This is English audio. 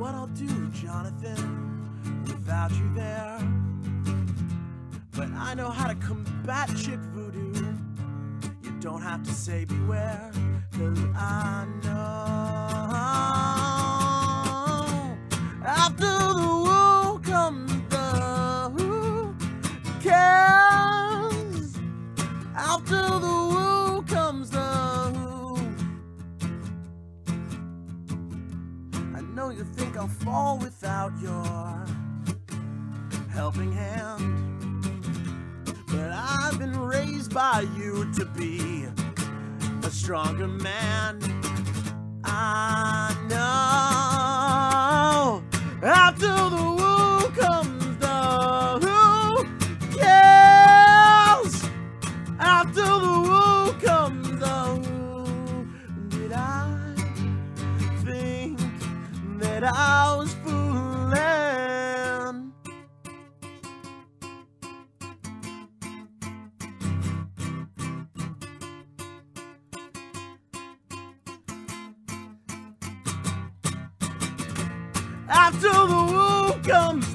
what I'll do, Jonathan, without you there. But I know how to combat chick voodoo. You don't have to say beware, 'cause I know after the woo comes the who cares. After the woo comes the who. I know you think I'll fall without your helping hand, but I've been raised by you to be a stronger man. I know after the woo comes the who cares. After the woo comes the who. Did I think that I was fooling? After the woo comes